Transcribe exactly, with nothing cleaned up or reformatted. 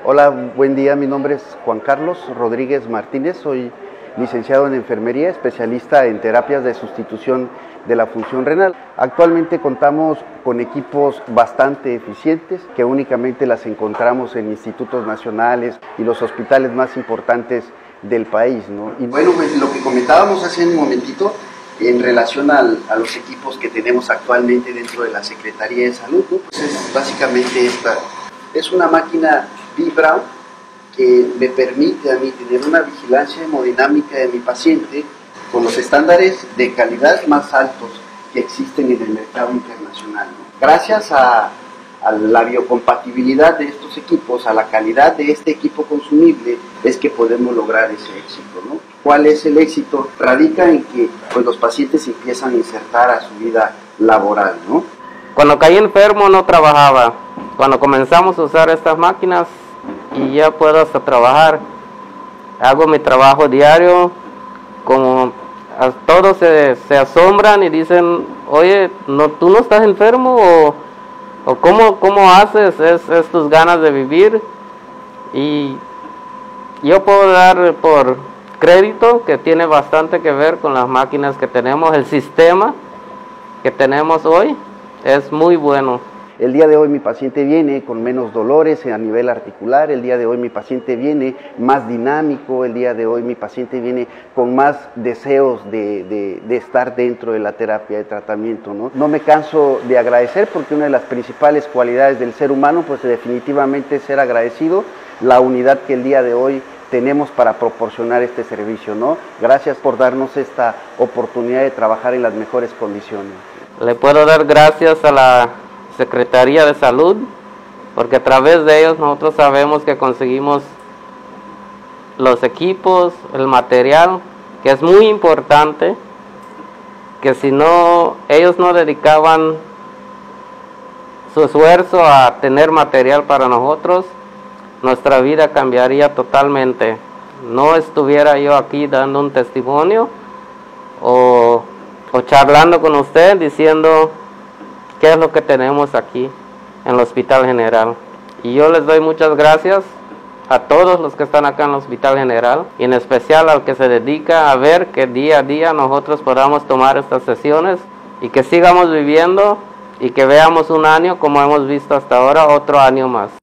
Hola, buen día, mi nombre es Juan Carlos Rodríguez Martínez, soy licenciado en enfermería, especialista en terapias de sustitución de la función renal. Actualmente contamos con equipos bastante eficientes que únicamente las encontramos en institutos nacionales y los hospitales más importantes del país, ¿no? Y bueno, pues lo que comentábamos hace un momentito en relación al, a los equipos que tenemos actualmente dentro de la Secretaría de Salud, ¿no? Pues es básicamente esta, es una máquina Vibra que me permite a mí tener una vigilancia hemodinámica de mi paciente con los estándares de calidad más altos que existen en el mercado internacional, ¿no? Gracias a, a la biocompatibilidad de estos equipos, a la calidad de este equipo consumible, es que podemos lograr ese éxito, ¿no? ¿Cuál es el éxito? Radica en que pues, los pacientes empiezan a insertar a su vida laboral, ¿no? Cuando caí enfermo no trabajaba. Cuando comenzamos a usar estas máquinas y ya puedo hasta trabajar, hago mi trabajo diario, como a todos se, se asombran y dicen, oye, no, ¿tú no estás enfermo? o, o ¿cómo, cómo haces? Es, es tus ganas de vivir. Y yo puedo dar por crédito que tiene bastante que ver con las máquinas que tenemos. El sistema que tenemos hoy es muy bueno. El día de hoy mi paciente viene con menos dolores a nivel articular, el día de hoy mi paciente viene más dinámico, el día de hoy mi paciente viene con más deseos de, de, de estar dentro de la terapia de tratamiento, ¿no? No me canso de agradecer porque una de las principales cualidades del ser humano pues definitivamente es ser agradecido, la unidad que el día de hoy tenemos para proporcionar este servicio, ¿no? Gracias por darnos esta oportunidad de trabajar en las mejores condiciones. Le puedo dar gracias a la Secretaría de Salud, porque a través de ellos nosotros sabemos que conseguimos los equipos, el material, que es muy importante, que si no, ellos no dedicaban su esfuerzo a tener material para nosotros, nuestra vida cambiaría totalmente. No estuviera yo aquí dando un testimonio o, o charlando con usted diciendo qué es lo que tenemos aquí en el Hospital General. Y yo les doy muchas gracias a todos los que están acá en el Hospital General, y en especial al que se dedica a ver que día a día nosotros podamos tomar estas sesiones y que sigamos viviendo y que veamos un año como hemos visto hasta ahora, otro año más.